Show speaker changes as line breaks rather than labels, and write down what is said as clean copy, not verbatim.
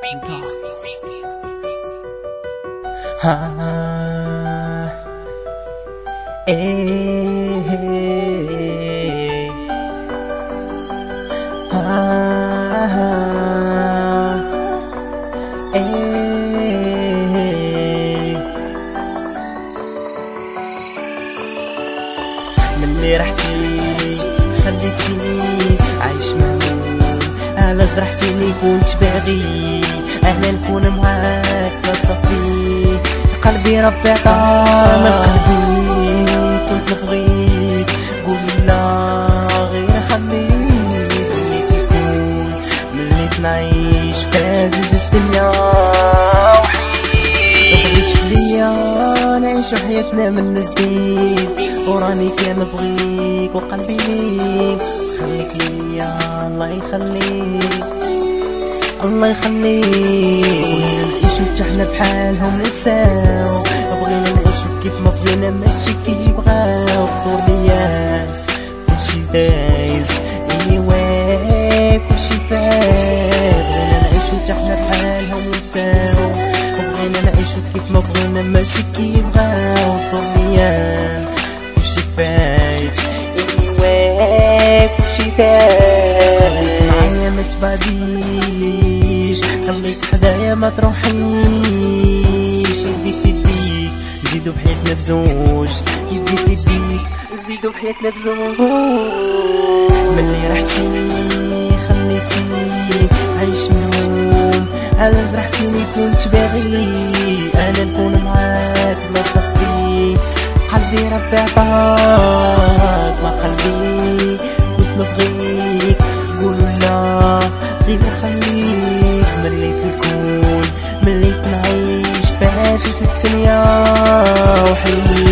مني رحتي خليتيني عايش مهموم، على جرحتيني كنت باغي انا نكون معاك لا صافي قلبي ربي عطاني قلبي كنت نبغيك قولي لا غير خليك وليت يكون مليت نعيش في هذه الدنيا وحيد ليا نعيشو حياتنا من جديد وراني كنبغيك وقلبي ليك خليك ليا الله يخليك الله يخليك. بغينا نعيشو حتى حنا بحالهم نساو، بغينا نعيشو كيف ما بغينا ماشي كي بغاو دور ليا كلشي دايز ايوا كلشي فات. بغينا نعيشو حتى حنا بحالهم نساو، بغينا نعيشو كيف ما بغينا ماشي كي بغاو دور ليا كلشي فايت ايوا كلشي فات. خليك معايا ما تبعديش، خليك حدايا ما تروحيش، يدي في يديك نزيدو بحياتنا بزوج، يدي في يديك نزيدو بحياتنا بزوج. ملي رحتي خليتيني عايش مهموم، على جرحتيني كنت باغي انا نكون معاك لا صافي قلبي ربي عطاك وقلبي كنت نبغيك قولوا لا غير خليك. مليت نكون مليت نعيش في هذه الدنيا وحيد